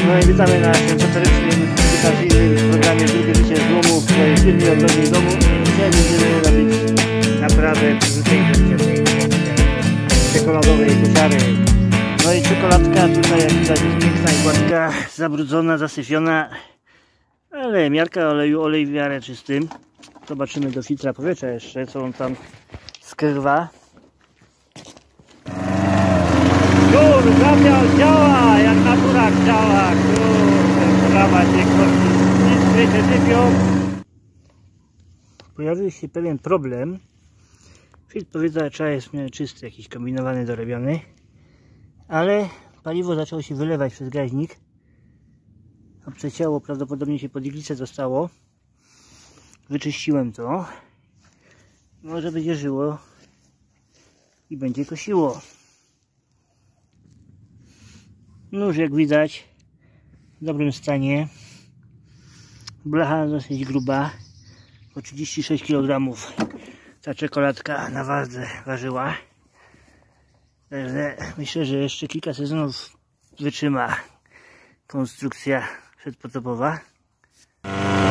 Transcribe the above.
No i witamy na sensatorycznym, witaminem programie Drugie Życie z domu, w swojej firmie odnowień domu. Dzisiaj będziemy robić naprawę przerzucenia czekoladowej kusiary. No i czekoladka tutaj, jak widać, jest piękna i gładka, zabrudzona, zasyfiona, ale miarka oleju, olej w miarę czystym. Zobaczymy do filtra powietrza jeszcze, co on tam skrywa. Zapiał, działa, jak natura działa, kurde, brawa się kości, się sypią. Pojawił się pewien problem. Filtr powietrza trzeba jest w miarę czysty, jakiś kombinowany, dorabiany, ale paliwo zaczęło się wylewać przez gaźnik. Obce ciało prawdopodobnie się pod iglicę dostało. Wyczyściłem to. Może będzie żyło i będzie kosiło. Nóż, jak widać, w dobrym stanie. Blacha dosyć gruba, po 36 kg ta czekoladka na wadze ważyła. Także myślę, że jeszcze kilka sezonów wytrzyma konstrukcja przedpotopowa.